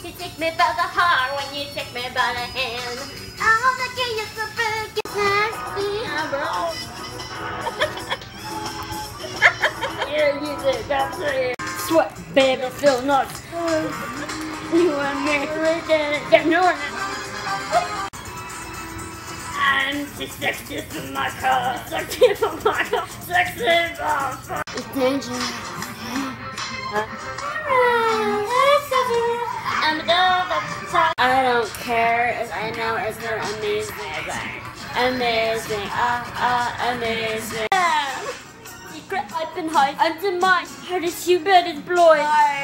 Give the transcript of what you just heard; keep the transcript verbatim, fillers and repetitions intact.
You take me by the heart when you take me by the hand. All the kids so big, it's nasty, bro. Yeah, you did, that's it. Sweat, baby, feel nuts. You and me, we did it, get north. I'm too sexy for my car, sexy for my car, sexy for my car. It's dangerous. I'm the top. I don't care, as I know it's gonna amazing. Amazing, ah, ah, amazing. Yeah. Secret open heart under my heart is you better blood.